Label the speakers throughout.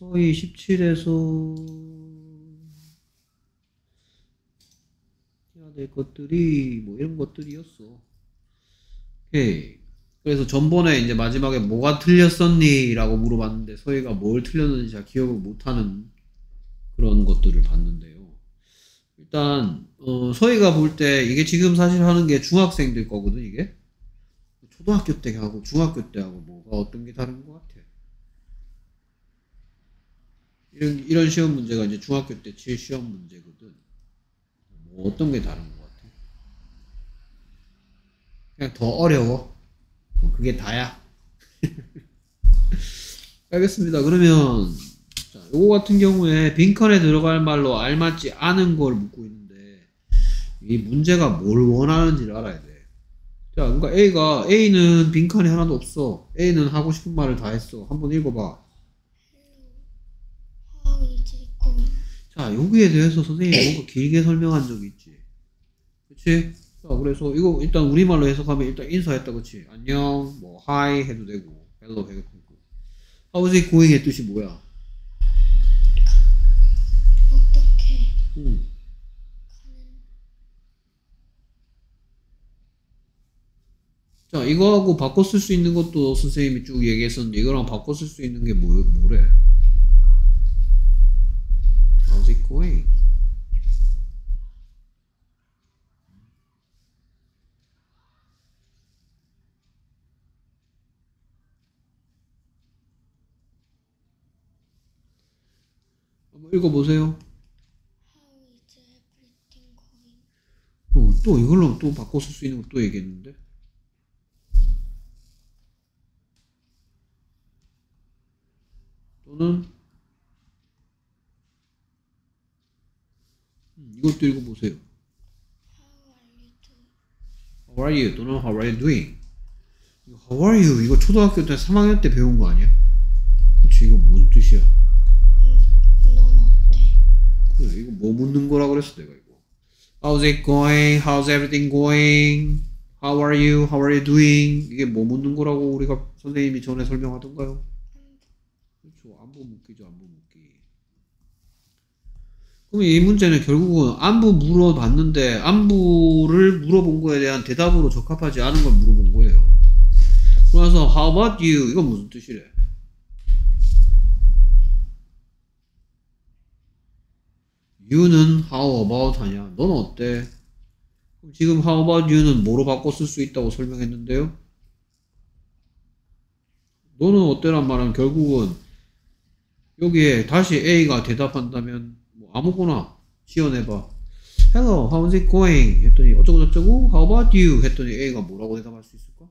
Speaker 1: 서희 17에서 해야 될 것들이 뭐 이런 것들이었어. 오케이. 그래서 전번에 이제 마지막에 뭐가 틀렸었니? 라고 물어봤는데 서희가 뭘 틀렸는지 잘 기억을 못하는 그런 것들을 봤는데요. 일단 서희가 볼 때 이게 지금 사실 하는 게 중학생들 거거든. 이게 초등학교 때 하고 중학교 때 하고 뭐가 어떤 게 다른 것 같아? 이런 시험 문제가 이제 중학교 때 칠 시험 문제거든. 뭐 어떤 게 다른 것 같아? 그냥 더 어려워. 뭐 그게 다야. 알겠습니다. 그러면 자, 요거 같은 경우에 빈칸에 들어갈 말로 알맞지 않은 걸 묻고 있는데 이 문제가 뭘 원하는지를 알아야 돼. 자, 그러니까 A는 빈칸이 하나도 없어. A는 하고 싶은 말을 다 했어. 한번 읽어봐. 자, 여기에 대해서 선생님이 뭔가 길게 설명한 적이 있지. 그치? 자, 그래서 이거 일단 우리말로 해석하면 일단 인사했다, 그치? 안녕, 뭐, hi 해도 되고, hello 해도 되고. How's it going의 뜻이 뭐야? 어떻게? 자, 이거하고 바꿔 쓸 수 있는 것도 선생님이 쭉 얘기했었는데, 이거랑 바꿔 쓸 수 있는 게 뭐래? How's it going? 한번 읽어보세요. 또 이걸로 또 바꿔 쓸 수 있는 것도 얘기했는데. 또는 이것도 읽어보세요. How are you? 또는 How are you doing? How are you? 이거 초등학교 때 3학년 때 배운 거 아니야? 그치, 이거 무슨 뜻이야?
Speaker 2: 넌 어때?
Speaker 1: 그래, 이거 뭐 묻는 거라 그랬어 내가 이거. How's it going? How's everything going? How are you? How are you doing? 이게 뭐 묻는 거라고 우리가 선생님이 전에 설명하던가요? 그렇죠, 안부 묻기죠, 안부 묻기. 그럼 이 문제는 결국은 안부 물어봤는데 안부를 물어본 거에 대한 대답으로 적합하지 않은 걸 물어본 거예요. 그래서 How about you? 이건 무슨 뜻이래? you는 how about 하냐? 넌 어때? 그럼 지금 how about you는 뭐로 바꿔 쓸 수 있다고 설명했는데요? 너는 어때란 말은 결국은 여기에 다시 A가 대답한다면 뭐 아무거나 지어내봐. Hello, how's it going? 했더니 어쩌고 저쩌고 How about you? 했더니 A가 뭐라고 대답할 수 있을까?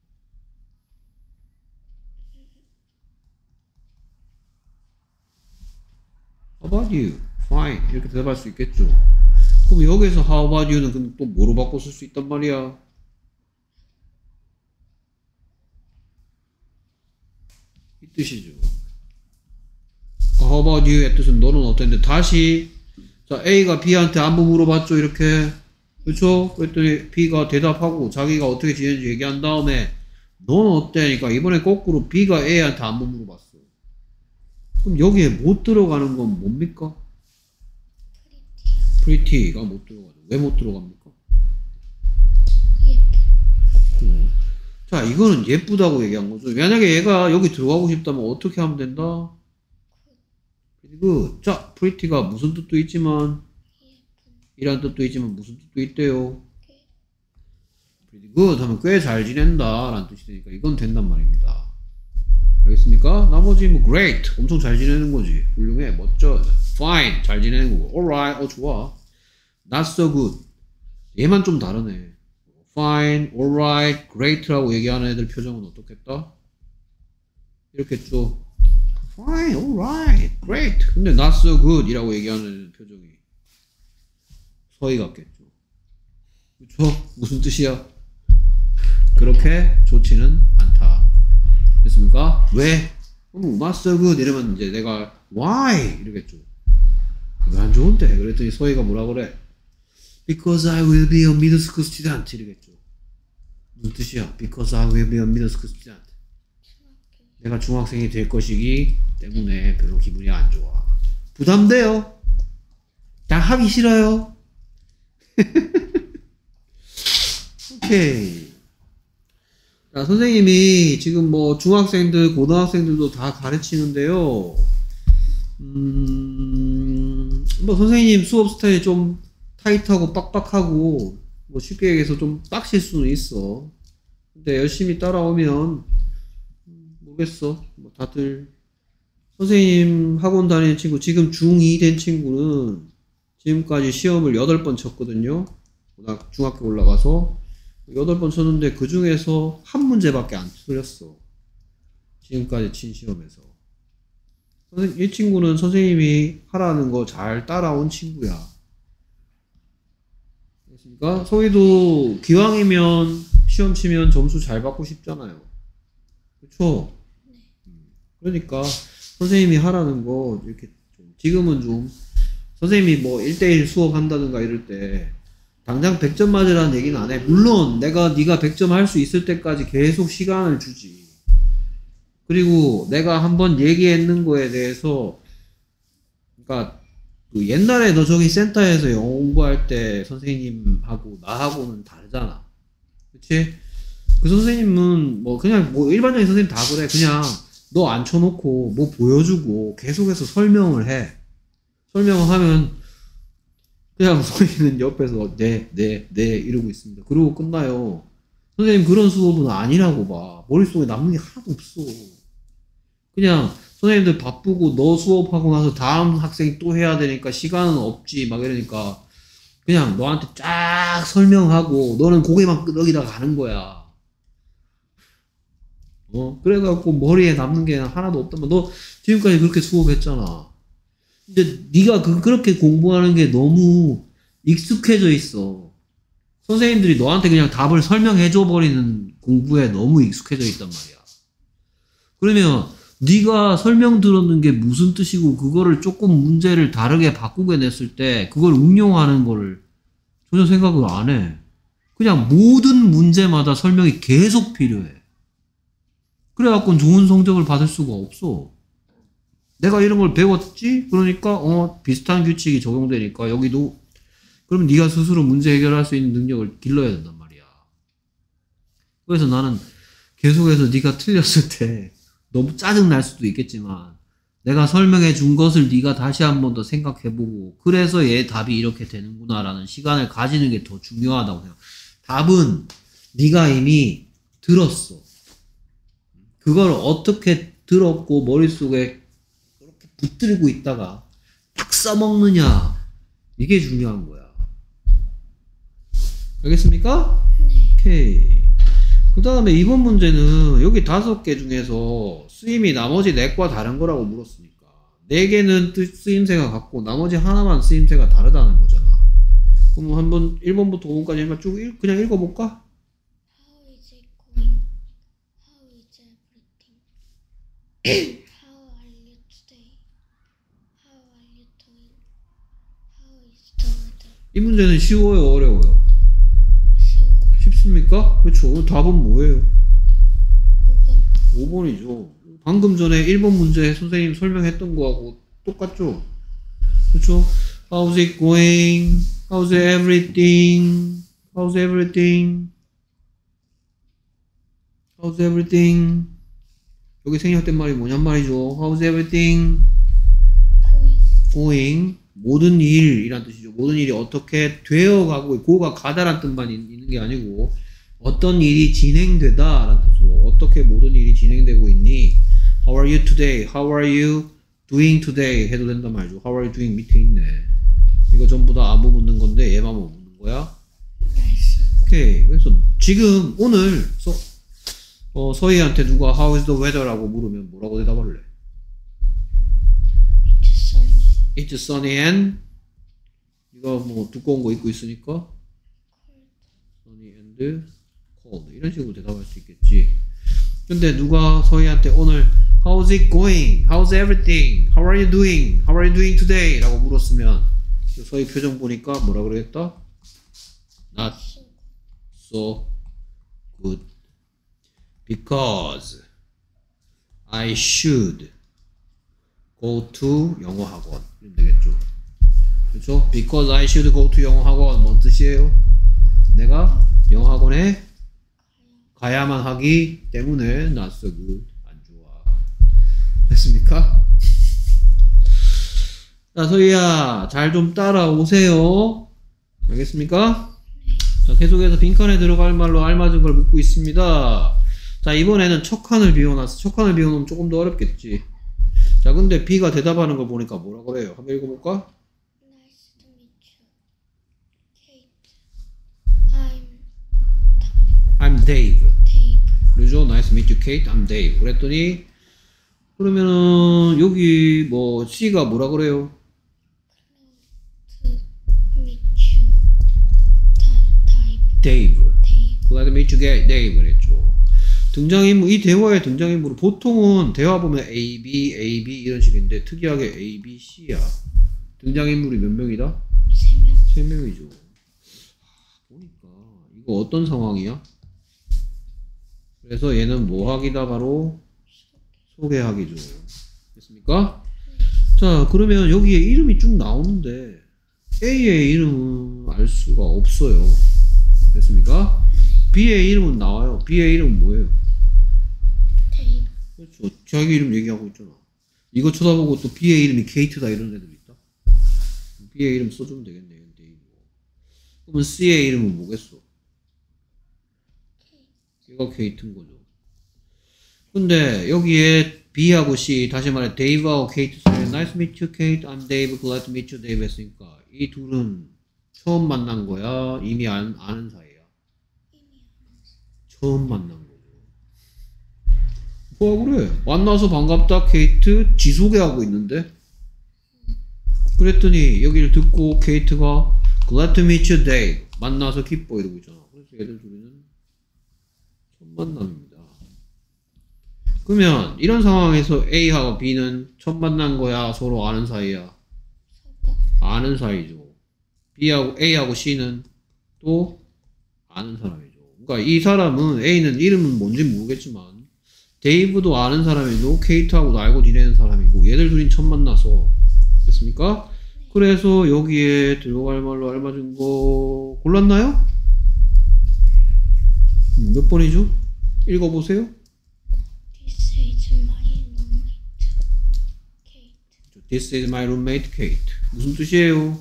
Speaker 1: How about you? Fine. 이렇게 대답할 수 있겠죠. 그럼 여기서 How about you는 그럼 또 뭐로 바꿔 쓸 수 있단 말이야? 이 뜻이죠. How about you의 뜻은 너는 어땠는데 다시 자 A가 B한테 안부 물어봤죠 이렇게. 그렇죠? 그랬더니 B가 대답하고 자기가 어떻게 지냈는지 얘기한 다음에 너는 어때니까 이번에 거꾸로 B가 A한테 안부 물어봤어. 그럼 여기에 못 들어가는 건 뭡니까? pretty가 못 들어가죠. 왜 못 들어갑니까? 예쁘. 자, 이거는 예쁘다고 얘기한 거죠. 만약에 얘가 여기 들어가고 싶다면 어떻게 하면 된다? 그리고 자, pretty가 무슨 뜻도 있지만 이란 뜻도 있지만 무슨 뜻도 있대요? pretty good 하면 꽤 잘 지낸다 라는 뜻이 되니까 이건 된단 말입니다. 알겠습니까? 나머지 뭐 great 엄청 잘 지내는 거지. 훌륭해, 멋져. fine 잘 지내는 거고. alright 좋아. not so good 얘만 좀 다르네. fine, alright, great라고 얘기하는 애들 표정은 어떻겠다? 이렇겠죠. fine, alright, great. 근데 not so good 이라고 얘기하는 표정이 서희 같겠죠. 그쵸? 무슨 뜻이야? 그렇게 좋지는 않다. 됐습니까? 왜? not so good 이러면 이제 내가 why 이러겠죠. 왜 안 좋은데? 그랬더니 서희가 뭐라 그래? Because I will be a middle school student 이러겠죠. 무슨 뜻이야? Because I will be a middle school student. 내가 중학생이 될 것이기 때문에 별로 좋아, 기분이 안 좋아. 부담돼요. 그냥 하기 싫어요. 오케이. 자, 선생님이 지금 뭐 중학생들, 고등학생들도 다 가르치는데요. 뭐 선생님 수업 스타일이 좀 타이트하고 빡빡하고 뭐 쉽게 얘기해서 좀 빡실 수는 있어. 근데 열심히 따라오면 모르겠어. 뭐 다들 선생님 학원 다니는 친구, 지금 중2 된 친구는 지금까지 시험을 8번 쳤거든요. 중학교 올라가서 8번 쳤는데 그 중에서 한 문제밖에 안 틀렸어. 지금까지 친 시험에서. 이 친구는 선생님이 하라는 거 잘 따라온 친구야. 그러니까 소희도 기왕이면 시험 치면 점수 잘 받고 싶잖아요. 그쵸? 그러니까 선생님이 하라는 거 이렇게 지금은 좀 선생님이 뭐 1대1 수업 한다든가 이럴 때 당장 100점 맞으라는 얘기는 안 해. 물론 네가 100점 할 수 있을 때까지 계속 시간을 주지. 그리고 내가 한번 얘기했는 거에 대해서 그러니까 그 옛날에 너 저기 센터에서 영어 공부할 때 선생님하고 나하고는 다르잖아. 그치? 그 선생님은 뭐 그냥 뭐 일반적인 선생님 다 그래. 그냥 너 앉혀놓고 뭐 보여주고 계속해서 설명을 해. 설명을 하면 그냥 소희는 옆에서 네 이러고 있습니다. 그러고 끝나요. 선생님 그런 수업은 아니라고 봐. 머릿속에 남는 게 하나도 없어. 그냥 선생님들 바쁘고 너 수업하고 나서 다음 학생이 또 해야 되니까 시간은 없지 막 이러니까 그냥 너한테 쫙 설명하고 너는 고개만 끄덕이다가 가는 거야. 그래갖고 머리에 남는 게 하나도 없다면 너 지금까지 그렇게 수업했잖아. 근데 네가 그렇게 공부하는 게 너무 익숙해져 있어. 선생님들이 너한테 그냥 답을 설명해줘 버리는 공부에 너무 익숙해져 있단 말이야. 그러면 네가 설명 들었는 게 무슨 뜻이고 그거를 조금 문제를 다르게 바꾸게 냈을 때 그걸 응용하는 거를 전혀 생각을 안 해. 그냥 모든 문제마다 설명이 계속 필요해. 그래갖고 좋은 성적을 받을 수가 없어. 내가 이런 걸 배웠지? 그러니까 비슷한 규칙이 적용되니까 여기도 그러면 네가 스스로 문제 해결할 수 있는 능력을 길러야 된단 말이야. 그래서 나는 계속해서 네가 틀렸을 때 너무 짜증 날 수도 있겠지만 내가 설명해 준 것을 네가 다시 한 번 더 생각해보고 그래서 얘 답이 이렇게 되는구나라는 시간을 가지는 게 더 중요하다고 생각해. 답은 네가 이미 들었어. 그걸 어떻게 들었고 머릿속에 이렇게 붙들고 있다가 딱 써먹느냐 이게 중요한 거야. 알겠습니까?
Speaker 2: 네.
Speaker 1: 오케이. 그 다음에 이번 문제는 여기 5개 중에서 쓰임이 나머지 4개와 다른 거라고 물었으니까 4개는 쓰임새가 같고 나머지 하나만 쓰임새가 다르다는 거잖아. 그럼 한번 1번부터 5번까지 쭉 그냥 읽어볼까?
Speaker 2: How is it going? How is everything? How are you today? How are you doing? How is the weather?
Speaker 1: 이 문제는 쉬워요, 어려워요?
Speaker 2: 쉬워.
Speaker 1: 쉽습니까? 그렇죠. 답은 뭐예요?
Speaker 2: 5번.
Speaker 1: 5번이죠. 방금 전에 1번 문제 선생님 설명했던 거하고 똑같죠? 그렇죠? How's it going? How's everything? How's everything? How's everything? 여기 생략된 말이 뭐냔 말이죠. How's everything going? 모든 일이란 뜻이죠. 모든 일이 어떻게 되어가고 고가 가다란 뜻만 있는 게 아니고 어떤 일이 진행되다라는 뜻으로 어떻게 모든 일이 진행되고 있니? How are you today? How are you doing today? 해도 된단 말이죠. How are you doing 밑에 있네. 이거 전부 다 아무 묻는 건데 얘만 뭐 묻는 거야?
Speaker 2: 날씨.
Speaker 1: 오케이. 그래서 지금 오늘 서희한테 누가 How is the weather라고 물으면 뭐라고 대답할래?
Speaker 2: It's sunny.
Speaker 1: It's sunny and 이거 뭐 두꺼운 거 입고 있으니까 sunny and cold 이런 식으로 대답할 수 있겠지. 근데 누가 서희한테 오늘 How's it going? How's everything? How are you doing? How are you doing today? 라고 물었으면 서희 표정 보니까 뭐라 그러겠다? Not so good because I should go to 영어 학원 이러면 되겠죠. 그렇죠? Because I should go to 영어 학원 뭔 뜻이에요? 내가 영어 학원에 가야만 하기 때문에 not so good 안 좋아. 됐습니까? 자, 소희야 잘 좀 따라오세요. 알겠습니까? 자, 계속해서 빈칸에 들어갈 말로 알맞은 걸 묻고 있습니다. 자, 이번에는 첫 칸을 비워놨어. 첫 칸을 비워놓으면 조금 더 어렵겠지. 자, 근데 B가 대답하는 걸 보니까 뭐라 그래요? 한번 읽어볼까?
Speaker 2: Nice to meet you. Kate.
Speaker 1: I'm Dave.
Speaker 2: Dave.
Speaker 1: 그러죠? Nice to meet you, Kate. I'm Dave. 그랬더니 그러면은 여기 뭐 C가 뭐라 그래요?
Speaker 2: To meet you.
Speaker 1: Dave.
Speaker 2: Dave.
Speaker 1: Glad to meet you, Dave. 그랬죠. 등장인물, 이 대화의 등장인물은 보통은 대화 보면 A, B, A, B 이런 식인데 특이하게 A, B, C야. 등장인물이 몇 명이다?
Speaker 2: 3명.
Speaker 1: 3명이죠. 보니까 이거 어떤 상황이야? 그래서 얘는 뭐 하기다? 바로 소개하기죠. 됐습니까? 자, 그러면 여기에 이름이 쭉 나오는데 A의 이름은 알 수가 없어요. 됐습니까? B의 이름은 나와요. B의 이름은 뭐예요?
Speaker 2: Dave.
Speaker 1: 그렇죠. 자기 이름 얘기하고 있잖아. 이거 쳐다보고 또 B의 이름이 케이트다 이런 애들 있다. B의 이름 써주면 되겠네. 그러면 C의 이름은 뭐겠어? 얘가 케이트인 거죠. 근데 여기에 B하고 C, 다시 말해 Dave하고 케이트 사이에 Nice to meet you, Kate. I'm Dave. Glad to meet you, Dave 했으니까 이 둘은 처음 만난 거야? 이미 아는 사이야? 처음 만난 거죠. 뭐야 그래? 만나서 반갑다 케이트 지 소개하고 있는데 그랬더니 여기를 듣고 케이트가 Glad to meet you, Dave. 만나서 기뻐 이러고 있잖아. 그래서 얘들 둘이는 첫 만남입니다. 그러면 이런 상황에서 A하고 B는 첫 만난 거야? 서로 아는 사이야? 아는 사이죠. B하고 A하고 C는 또 아는 사람이죠. 그러니까 이 사람은 A는 이름은 뭔지 모르겠지만 데이브도 아는 사람이고 케이트하고도 알고 지내는 사람이고 얘들 둘이 처음 만나서 됐습니까? 그래서 여기에 들어갈 말로 알맞은 거 골랐나요? 몇 번이죠? 읽어보세요.
Speaker 2: This is my roommate. Kate.
Speaker 1: This is my roommate, Kate. 무슨 뜻이에요?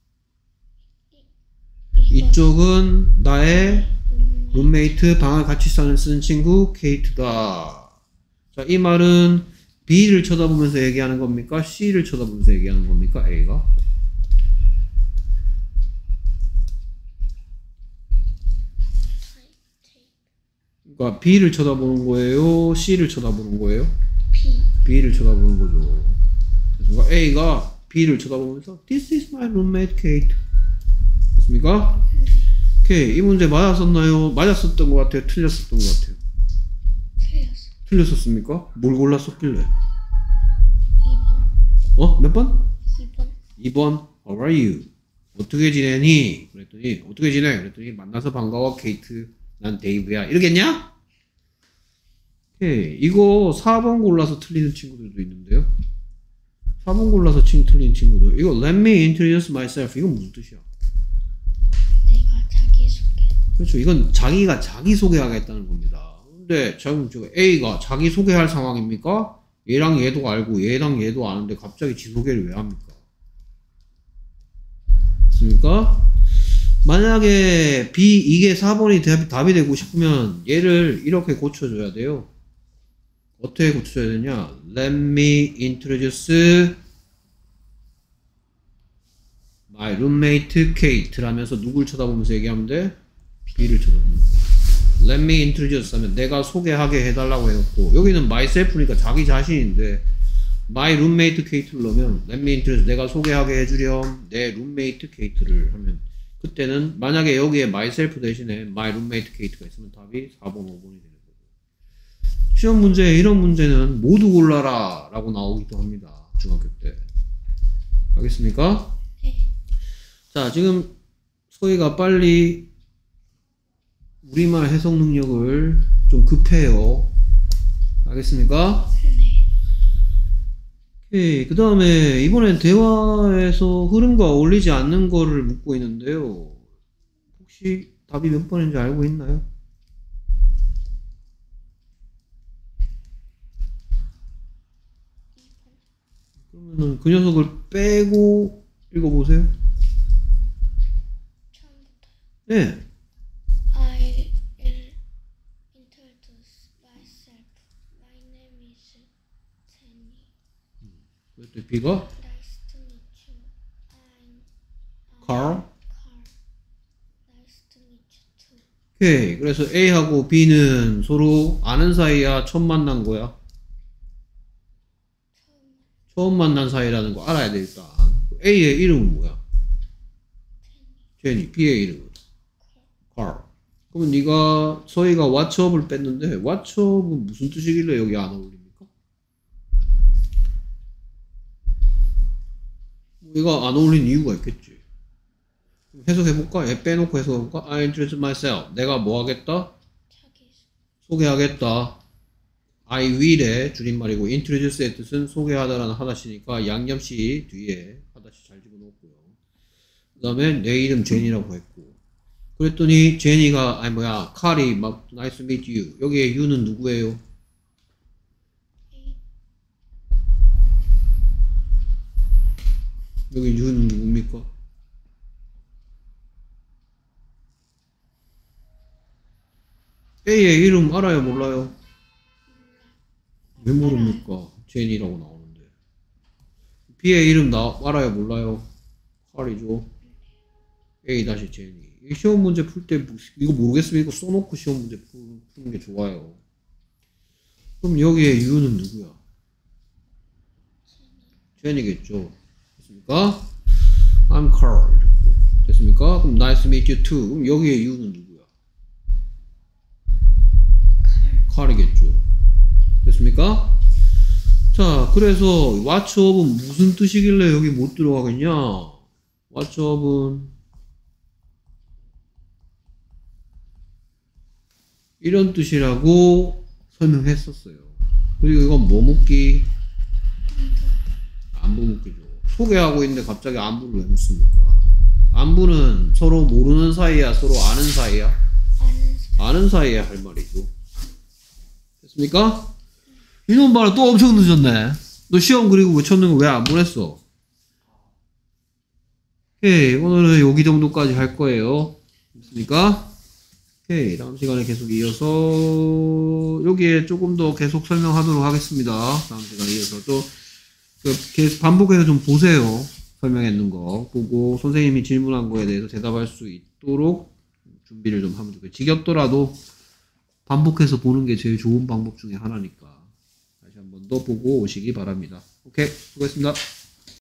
Speaker 1: 이쪽은 나의 룸메이트, 방을 같이 쓰는 친구 케이트다. 자, 이 말은 B를 쳐다보면서 얘기하는 겁니까? C를 쳐다보면서 얘기하는 겁니까? A가? 그러니까 B를 쳐다보는 거예요? C를 쳐다보는 거예요? B를 쳐다보는 거죠. 그래서 A가 B를 쳐다보면서 This is my roommate, Kate. 됐습니까? 오케이. 이 문제 맞았었나요? 맞았었던 것 같아요? 틀렸었던 것 같아요? 틀렸었습니까? 뭘 골랐었길래?
Speaker 2: 2번.
Speaker 1: 몇 번?
Speaker 2: 2번.
Speaker 1: 2번. How are you? 어떻게 지내니? 그랬더니 어떻게 지내? 그랬더니 만나서 반가워 케이트. 난 데이브야. 이러겠냐? 오케이. 이거 4번 골라서 틀리는 친구들도 있는데요. 4번 골라서 틀리는 친구들. 이거 Let me introduce myself. 이건 무슨 뜻이야?
Speaker 2: 내가 자기소개.
Speaker 1: 그렇죠. 이건 자기가 자기소개하겠다는 겁니다. 근데 지금 A가 자기소개할 상황입니까? 얘랑 얘도 알고 얘랑 얘도 아는데 갑자기 지소개를 왜 합니까? 맞습니까? 만약에 B 이게 4번이 답이 되고 싶으면 얘를 이렇게 고쳐줘야 돼요. 어떻게 고쳐줘야 되냐? Let me introduce my roommate Kate 라면서 누굴 쳐다보면서 얘기하면 돼? B를 쳐다보면서. Let me introduce 하면 내가 소개하게 해달라고 해놓고 여기는 myself니까 자기 자신인데 my roommate Kate를 넣으면 Let me introduce 내가 소개하게 해주렴 내 roommate Kate를 하면 그때는 만약에 여기에 myself 대신에 my roommate Kate가 있으면 답이 4번, 5번이 되는 거죠. 시험 문제 이런 문제는 모두 골라라 라고 나오기도 합니다. 중학교 때. 알겠습니까?
Speaker 2: 네.
Speaker 1: 자, 지금 소희가 빨리 우리말 해석 능력을 좀 급해요. 알겠습니까?
Speaker 2: 네.
Speaker 1: 오케이. 그 다음에 이번엔 대화에서 흐름과 어울리지 않는 거를 묻고 있는데요. 혹시 답이 몇 번인지 알고 있나요? 그러면은 그 녀석을 빼고 읽어보세요.
Speaker 2: 처음부터.
Speaker 1: 네.
Speaker 2: I will introduce myself. My name is Jenny.
Speaker 1: 그때 B가
Speaker 2: Nice to meet you. I'm
Speaker 1: Carl.
Speaker 2: Carl. Nice to meet you too.
Speaker 1: 오케이. 그래서 A하고 B는 서로 아는 사이야? 처음 만난 거야? 처음 만난 사이라는 거 알아야 돼, 일단. A의 이름은 뭐야? 제니. B의 이름은? Carl. 그러면 네가 서희가 What's up을 뺐는데 What's up은 무슨 뜻이길래 여기 안 어울립니까? 뭐 얘가 안 어울리는 이유가 있겠지. 해석해볼까? 얘 빼놓고 해석해볼까? I introduce myself. 내가 뭐 하겠다? 소개하겠다. I will의 줄임말이고 introduce의 뜻은 소개하다라는 하다시니까 양념씨 뒤에 하다시 잘 집어넣었고요. 그 다음에 내 이름 제니라고 했고 그랬더니 제니가 아니 뭐야 칼이 막 nice to meet you. 여기에 you는 누구예요? 여기 you는 누굽니까? A의 이름 알아요 몰라요? 왜 모릅니까? 제니라고 나오는데. B의 이름 알아요 몰라요? 칼이죠. A 다시 제니. 이 시험 문제 풀 때 이거 모르겠으면 이거 써놓고 시험 문제 푸는 게 좋아요. 그럼 여기에 U는 누구야? 제니겠죠. 됐습니까? I'm Carl. 됐습니까? 그럼 nice to meet you too. 그럼 여기에 U는 누구야? 칼이겠죠. 됐습니까? 자, 그래서 What's up은 무슨 뜻이길래 여기 못 들어가겠냐? What's up은 이런 뜻이라고 설명했었어요. 그리고 이건 뭐 묻기? 안부 묻기죠. 소개하고 있는데 갑자기 안부를 왜 묻습니까? 안부는 서로 모르는 사이야? 서로 아는 사이야? 아는 사이에 할 말이죠. 됐습니까? 이놈 봐라 또 엄청 늦었네. 너 시험 그리고 외쳤는 거 왜 안 보냈어? 오케이, 오늘은 여기 정도까지 할 거예요. 됐습니까? 오케이, 다음 시간에 계속 이어서 여기에 조금 더 계속 설명하도록 하겠습니다. 다음 시간에 이어서 또 반복해서 좀 보세요. 설명했는 거 보고 선생님이 질문한 거에 대해서 대답할 수 있도록 준비를 좀 하면 좋겠어요. 지겹더라도 반복해서 보는 게 제일 좋은 방법 중에 하나니까 다시 한 번 더 보고 오시기 바랍니다. 오케이, 수고했습니다.